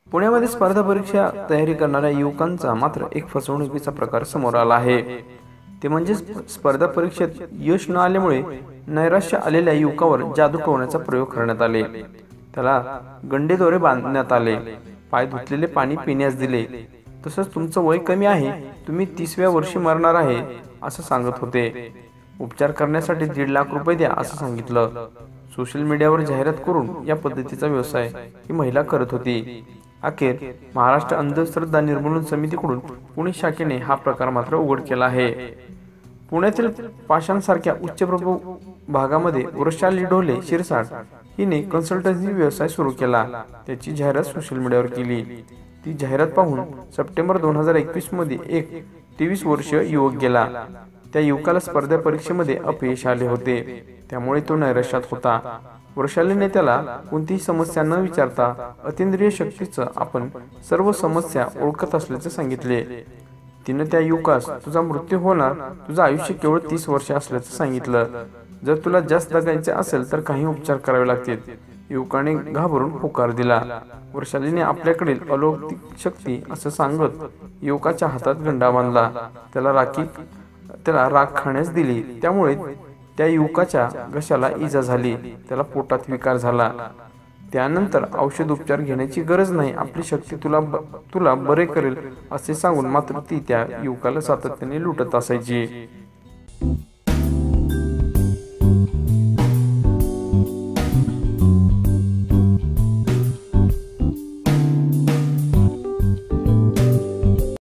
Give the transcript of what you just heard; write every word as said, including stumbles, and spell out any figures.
पुण्यामध्ये स्पर्धा परीक्षा तयारी करणाऱ्या युवकांचा मात्र एक फसवणुकीचा प्रकार समोर आला आहे। ते म्हणजे स्पर्धा परीक्षेत यश न आल्यामुळे नैराश्य आलेल्या युवकावर जादू टोण्याचा प्रयोग करण्यात आले। त्याला गंडेदोरे बांधण्यात आले, पाय धुतलेले पाणी पिण्यास दिले, तसंच तुमचं वय कमी आहे, तुम्ही तीसव्या वर्षी मरणार आहे असं सांगत होते। उपचार करण्यासाठी दीड लाख रुपये द्या असं सांगितलं। सोशल मीडियावर जाहिरात करून या पद्धतीचा व्यवसाय ही महिला करत होती। अखेर महाराष्ट्र अंधश्रद्धा निर्मूलन समितीकडून पुणे शाखेने हा प्रकार मात्र उघड केला आहे। पुण्यातील पाषाणसारख्या उच्चप्रभू भागामध्ये वृषाली ढोले शिरसाट हिने कन्सल्टन्सी व्यवसाय सुरू केला। त्याची जाहिरात सोशल मीडियावर केली। ती जाहिरात पाहून सप्टेंबर दोन हजार एकवीस मध्ये एक तेवीस वर्षीय युवक गेला। त्या युवकाला स्पर्धा परीक्षेमध्ये अपयश आले होते, त्यामुळे तो नैराश्यात होता। वृषालीने त्याला कोणतीही समस्या न विचारता अतिंद्रिय शक्तीचं आपण सर्व समस्या ओळखत असल्याचे सांगितले। तिने त्या युवकास तुझा मृत्यू होणार, तुझं आयुष्य केवळ तीस वर्ष असल्याचं सांगितलं। जर तुला जास्त जगायचे असेल तर काही उपचार करावे लागतील। युवकाने घाबरून होकार दिला। वृषालीने आपल्याकडील अलौकिक शक्ती असं सांगत युवकाच्या हातात गंडा बांधला, त्याला राखी त्याला राख खाण्यास दिली। त्यामुळे त्या युवकाच्या घशाला इजा झाली, त्याला पोटात विकार झाला। त्यानंतर औषध उपचार घेण्याची गरज नाही, आपली शक्ती तुला तुला बरे करेल असे सांगून मात्र ती त्या युवकाला सातत्याने लुटत असायची।